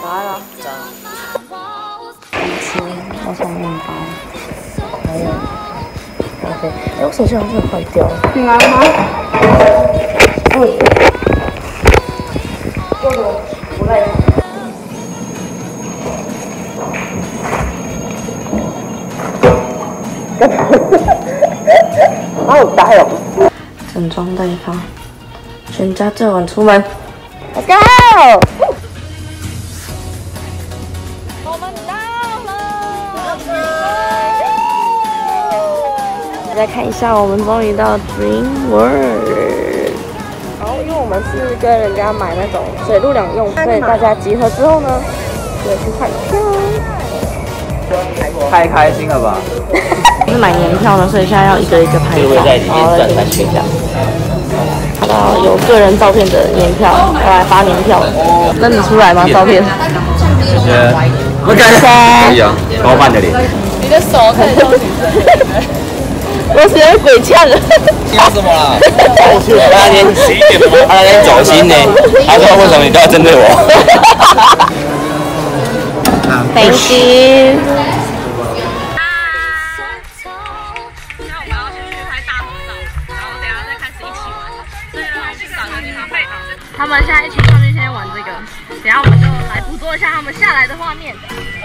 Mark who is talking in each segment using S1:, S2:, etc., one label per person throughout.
S1: 来了，吃好像面包，还有咖啡。哎，我手机好像真的坏掉了。你来了吗？我不累。好有呆哦！整装待发，全家最晚出门。Let's go！ 我们到了。大家看一下，我们终于到 Dream World。然后，因为我们是跟人家买那种水陆两用，所以大家集合之后呢，就去换票。
S2: 太开心了吧！
S1: 是买年票呢，所以现在要一个一个拍照，然后再进去票。看到有个人照片的年票，要来发年票。认得出来吗？照片？
S2: 谢谢。我感谢。可以啊，包办的脸。
S3: 你的手可以动。
S1: 我是有鬼呛了。
S2: 你要什么啦？他那天11点吗？他那天走心呢。他说为什么你都要针对我
S1: ？Thank you。他们现在一起上去先玩这个，等下我们就来捕捉一下他们下来的画面。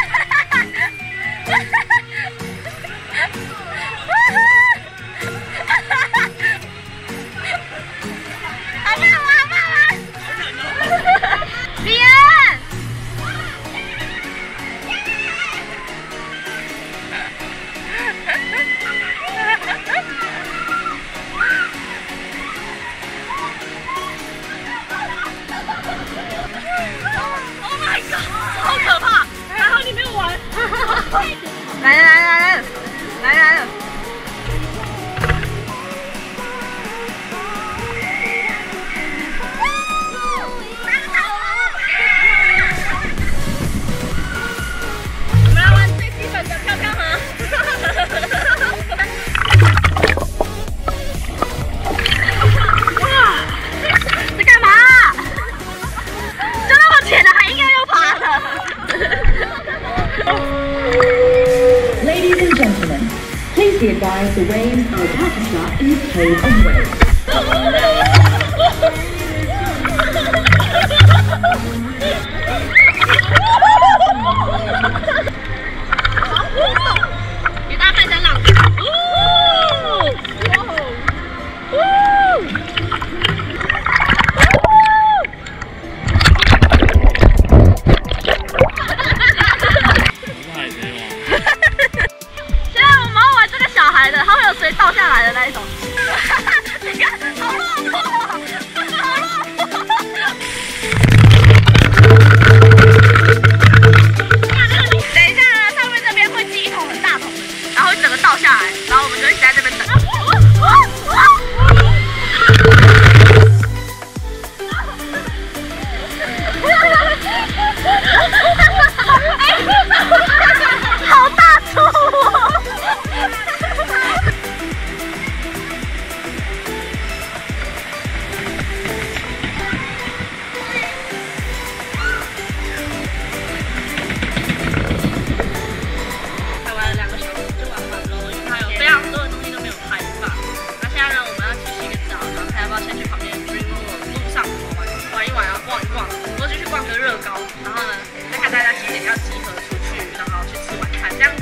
S1: 好棒好棒！李安。好可怕！还好你没有玩。来了！我们来玩最基本的飘飘河。哇！在干嘛？就那么浅的，还硬要又爬了。
S4: Ladies and gentlemen, please be advised the waves are about to start in the cave of waves.
S1: 给大家看一下浪。它会有水倒下来的那一种。你看，好落魄，好落魄。等一下呢，上面这边会积一桶很大桶的，然后整个倒下来，然后我们就一直在这边等。好大出哦！然后呢，再看大家几点要集合出去，然后去吃晚餐这样子。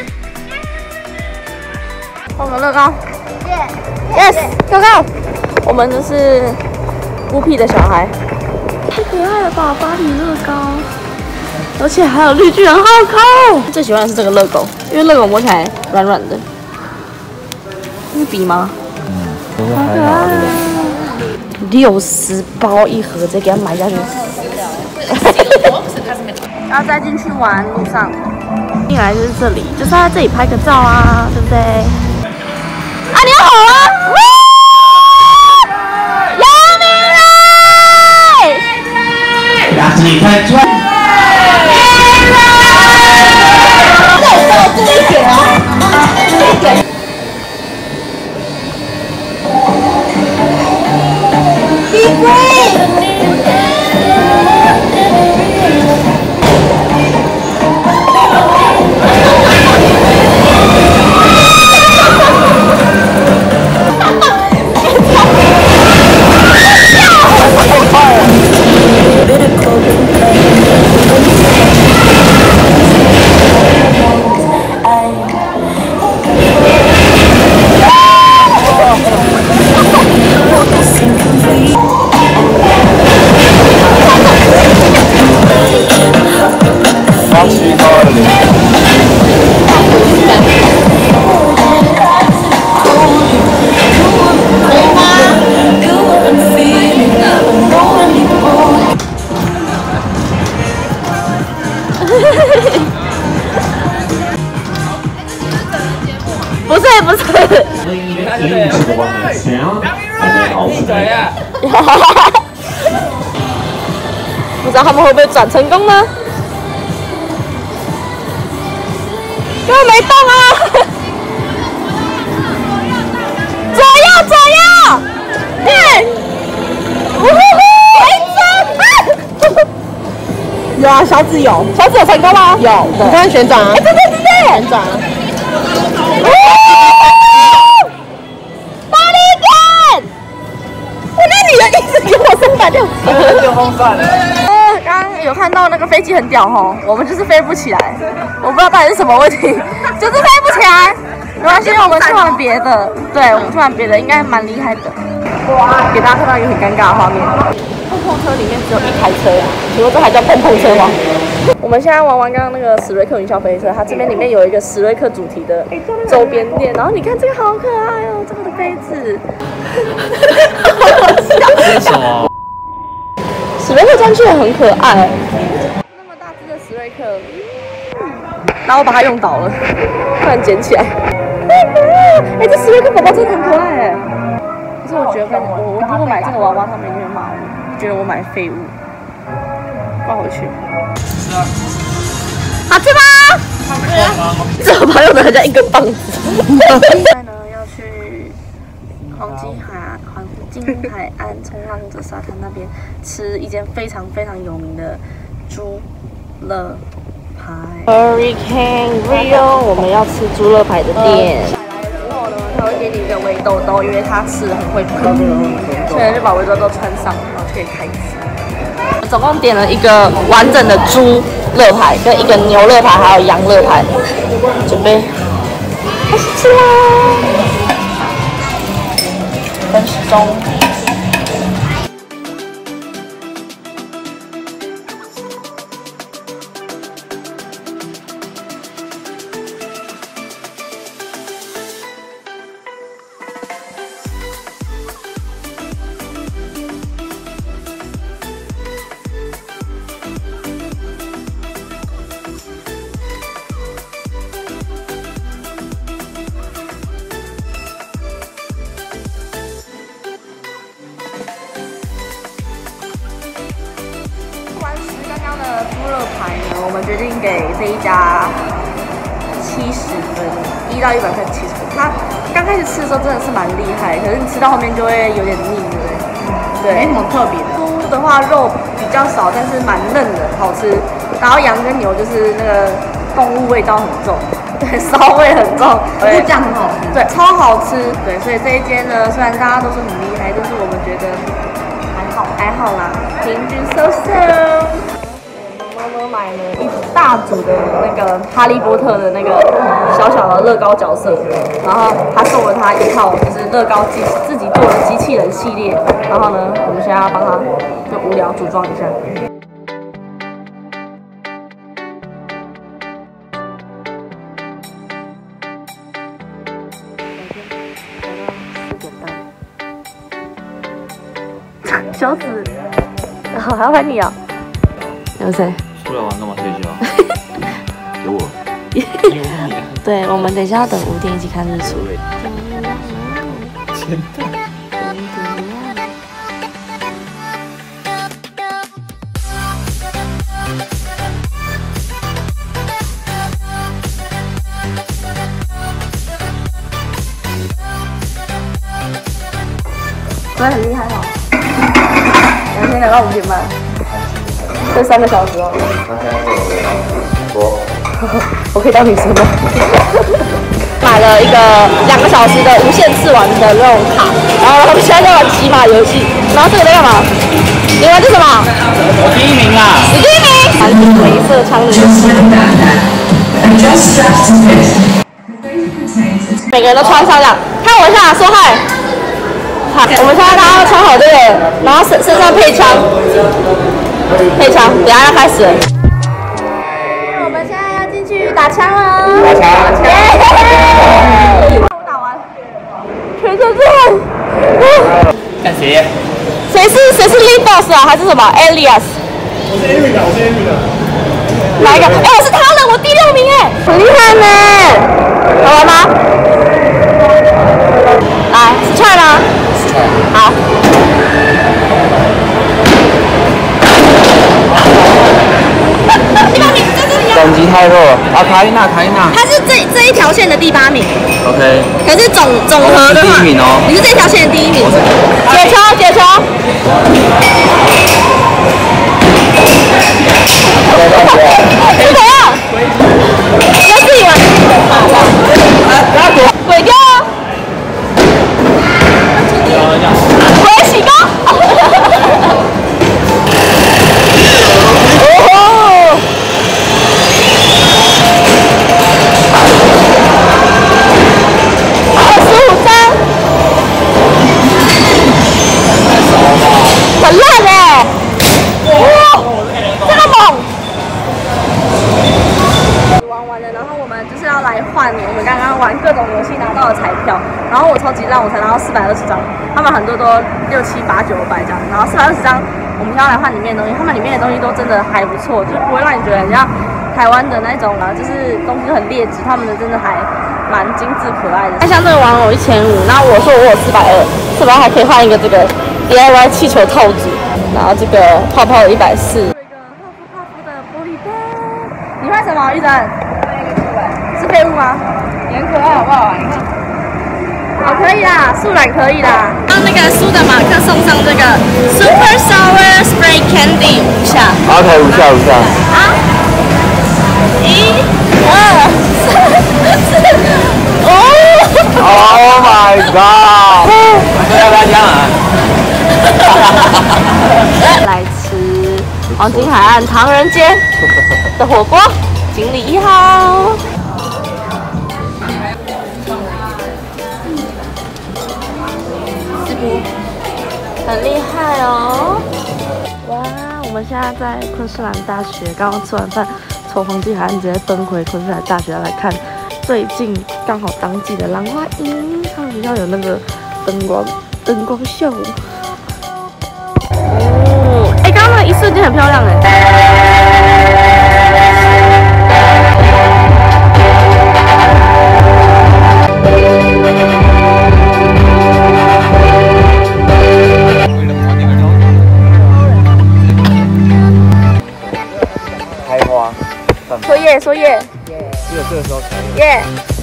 S1: 我们乐高 ，yes， 乐高，我们这是孤僻的小孩，太可爱了吧，芭比乐高，而且还有绿巨人，好可爱。最喜欢的是这个乐狗，因为乐狗摸起来软软的。是笔吗？好可爱。60包一盒，直接给它买下去。然后再进去玩，路上进来就是这里，就是在这里拍个照啊，对不对？啊，你要吼啊！姚明磊，
S5: 牙齿你快转！
S4: 这一点啊，这一点。Be brave.
S3: aim to the one that's down, and then alternate.
S1: 不知道他们会不会转成功呢？根本没动啊！左右左右，对，呜呼呼，有啊，小紫有成功吗？有，你看旋转啊！哎，对，旋转啊！大力点！那你的意思给我360？
S2: 电风扇。
S1: 刚刚有看到那个飞机很屌吼，我们就是飞不起来，我不知道到底是什么问题，就是飞不起来。没关系，我们去玩别的，对，我们去玩别的应该蛮厉害的。哇，给大家看到一个很尴尬的画面，碰碰车里面只有1台车，请问这还叫碰碰车吗？我们现在玩完刚刚那个史瑞克云霄飞车，它这边里面有一个史瑞克主题的周边店，然后你看这个好可爱哦，这个的杯子，
S2: 这是什么？
S1: 史瑞克装具也很可爱，那么大只的史瑞克，然后我把它用倒了，突然捡起来，哎，这史瑞克宝宝真的很可爱哎。可是我觉得我如果买这个娃娃，他们一定会骂我，觉得我买废物，挂回去。是啊。好吃吗？这个朋友的很像一根棒子。现在呢要去黄金海岸冲浪者沙滩那边吃一间非常有名的猪肋排。Hurricane Rio， 我们要吃猪肋排的店。下来之后呢，他会给你一个围兜兜，因为他吃的很会喷，所以就把围兜兜穿上，然后就可以开吃。总共点了一个完整的猪肋排，跟一个牛肋排，还有羊肋排，准备开始吃啦！分时钟。猪肋排呢，我们决定给这一家70分，1到100分70分。它刚开始吃的时候真的是蛮厉害，可是你吃到后面就会有点腻，对不对？对，没什么特别的。猪的话肉比较少，但是蛮嫩的，好吃。然后羊跟牛就是那个动物味道很重，对，骚味很重，对，这样很好吃，对，超好吃，对。所以这一间呢，虽然大家都说很厉害，但是我们觉得还好啦，平均收。我买了一大组的那个哈利波特的那个小的乐高角色，然后他送了他一套就是乐高自己做的机器人系列，然后呢，我们现在要帮他就无聊组装一下。小紫，好还要拍你啊？有谁？
S2: 出来玩干嘛睡觉？有我。
S1: 对，我们等一下要等5点一起看日出。
S2: 真的。
S1: 昨天很厉害哦，2天聊到5点半。这3个小时哦。我可以当女生吗？买了一个2个小时的无限次玩的那种卡，然后我们现在在玩骑马游戏。然后这个在干嘛？你玩这什么？
S2: 我第1名啊！
S1: 你第1名！玩镭射枪的游戏。每个人都穿上这样，看我一下，说嗨。好，我们现在大家都穿好这个，然后身上配枪。等下要开始了。我们现在要进去打枪了。打枪！我打完，全身是汗。
S2: 看谁？
S1: 谁是 Lead Boss 啊？还是什么 Alias？
S3: 我是 Amy 的，
S1: 哪一个？哎，我是他了，我第6名哎，很厉害呢。好玩吗？
S2: 太弱了。啊，卡伊娜。
S1: 他是这一条线的第8名。
S2: OK。
S1: 可是总和的话，
S2: 第1名哦。
S1: 你是这条线的第1名。解球。是怎样？要自己玩。鬼丢。鬼洗高。很烂哎！哇，这么猛！玩完了，然后我们就是要来换我们刚刚玩各种游戏拿到的彩票，然后我超级烂，我才拿到420张，他们很多都6、7、8、9、500这样，然后420张我们要来换里面的东西，他们里面的东西都真的还不错，就是不会让你觉得很像台湾的那种就是东西很劣质，他们的真的还蛮精致可爱的。像这个玩偶1500，然后我说我有420还可以换一个这个 DIY 气球套组，然后这个泡泡有140。有一个泡芙的玻璃杯，你换什么？玉珍？是废物吗？
S5: 也很可爱，好不好？你看。
S1: 好，可以啦，素染可以啦。让那个苏的马克送上这个 Super Sour Spray Candy 5下。
S2: OK， 5下。
S1: 啊！1、2、3、4、5。
S2: Oh my god！ 要不要这样啊？
S1: 来吃黄金海岸唐人街的火锅，锦鲤1号。很厉害哦！哇，我们现在在昆士兰大学，刚刚吃完饭，从黄金海岸直接奔回昆士兰大学来看最近刚好当季的兰花樱，他们学校有那个灯光秀。哦，哎，刚刚那一瞬间很漂亮哎。
S2: 开花。
S1: 说耶，说耶。
S2: 只有这个时候才。
S1: 耶。